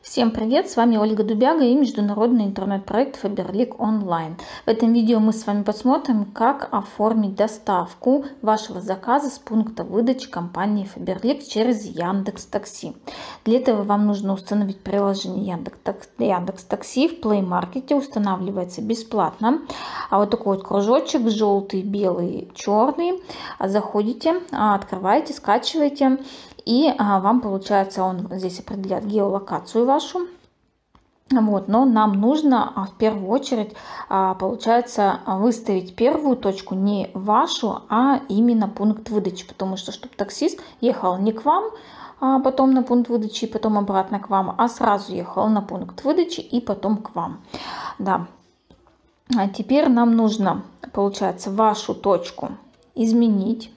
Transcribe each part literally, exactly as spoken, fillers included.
Всем привет! С вами Ольга Дубяга и международный интернет-проект Faberlic Online. В этом видео мы с вами посмотрим, как оформить доставку вашего заказа с пункта выдачи компании Faberlic через Яндекс.Такси. Для этого вам нужно установить приложение Яндекс.Такси в Play Market. Устанавливается бесплатно. А вот такой вот кружочек желтый, белый, черный. Заходите, открываете, скачиваете. И а, вам, получается, он здесь определяет геолокацию вашу. Вот, но нам нужно а, в первую очередь, а, получается, выставить первую точку не вашу, а именно пункт выдачи. Потому что, чтобы таксист ехал не к вам, а потом на пункт выдачи и потом обратно к вам, а сразу ехал на пункт выдачи и потом к вам. Да. А теперь нам нужно, получается, вашу точку изменить.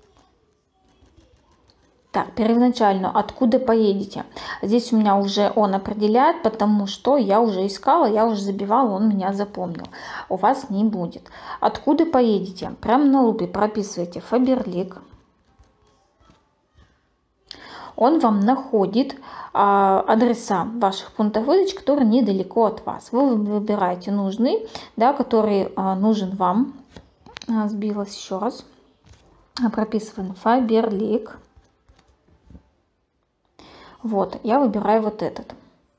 Так, первоначально, откуда поедете? Здесь у меня уже он определяет, потому что я уже искала, я уже забивала, он меня запомнил. У вас не будет. Откуда поедете? Прямо на лупе прописывайте Faberlic. Он вам находит а, адреса ваших пунктов выдачи, которые недалеко от вас. Вы выбираете нужный, да, который а, нужен вам. А, сбилась еще раз. Прописываем Faberlic. Вот, я выбираю вот этот.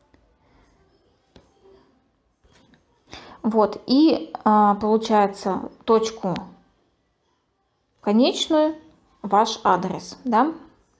Вот, и а, получается точку конечную, ваш адрес, да.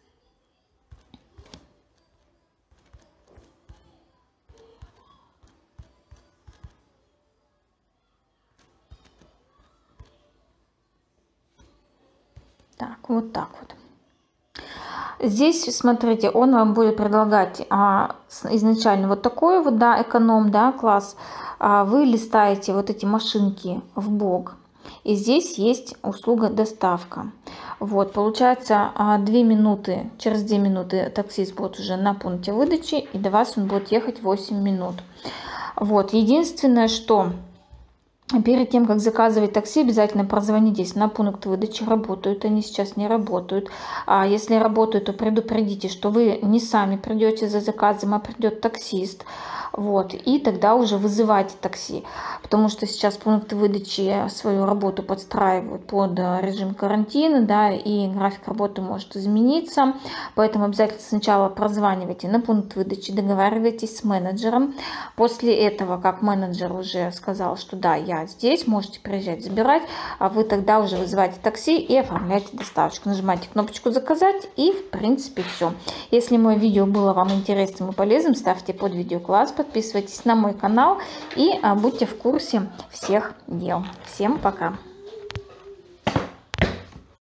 Так, вот так вот. Здесь, смотрите, он вам будет предлагать а, изначально вот такой вот, да, эконом, да, класс. А вы листаете вот эти машинки в бок. И здесь есть услуга доставка. Вот, получается, две минуты, через две минуты таксист будет уже на пункте выдачи, и до вас он будет ехать восемь минут. Вот, единственное, что... Перед тем, как заказывать такси, обязательно прозвонитесь на пункт выдачи. Работают они сейчас, не работают. А если работают, то предупредите, что вы не сами придете за заказом, а придет таксист. Вот, и тогда уже вызывайте такси. Потому что сейчас пункты выдачи свою работу подстраивают под режим карантина, да, и график работы может измениться. Поэтому обязательно сначала прозванивайте на пункт выдачи, договаривайтесь с менеджером. После этого, как менеджер уже сказал, что да, я здесь, можете приезжать забирать, а вы тогда уже вызываете такси и оформляете доставочку. Нажимаете кнопочку «Заказать» и в принципе все. Если мое видео было вам интересным и полезным, ставьте под видео класс, подписывайтесь на мой канал и будьте в курсе всех дел. Всем пока!